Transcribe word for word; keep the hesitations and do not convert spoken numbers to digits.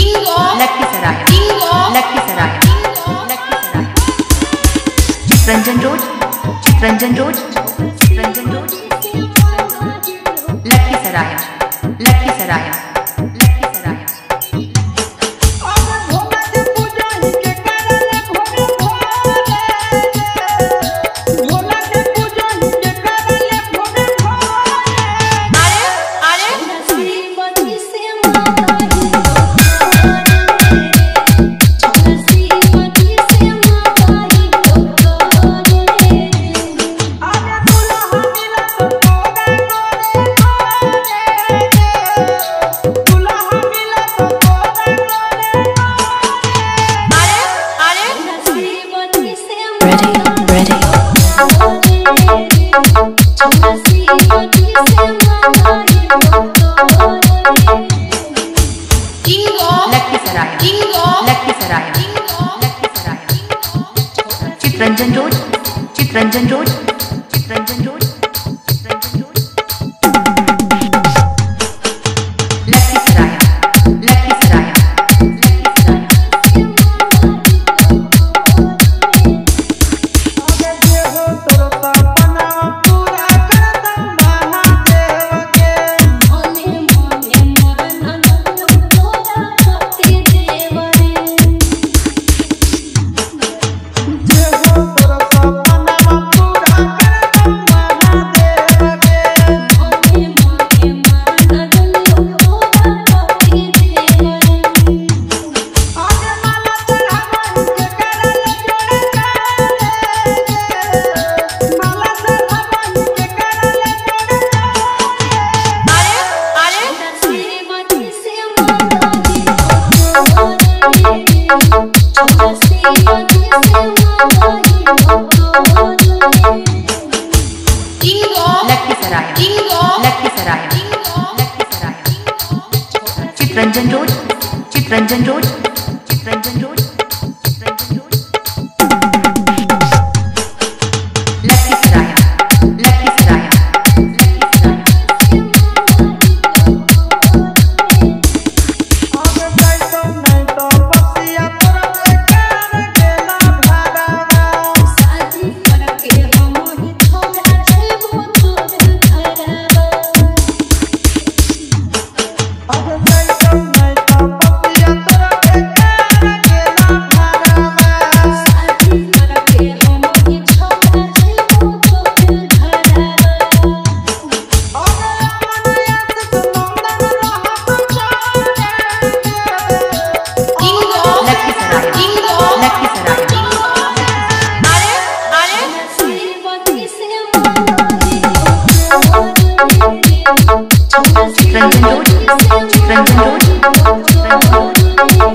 Lakhisarai Lakhisarai Lakhisarai Chittaranjan road Chittaranjan road Chittaranjan road Lakhisarai Lakhisarai Chittaranjan road Chittaranjan road Chittaranjan road Chittaranjan road Lakhisarai Lakhisarai Chittaranjan road Chittaranjan road Chittaranjan road Chittaranjan road Lakhisarai Lakhisarai Chittaranjan road Chittaranjan road Chittaranjan road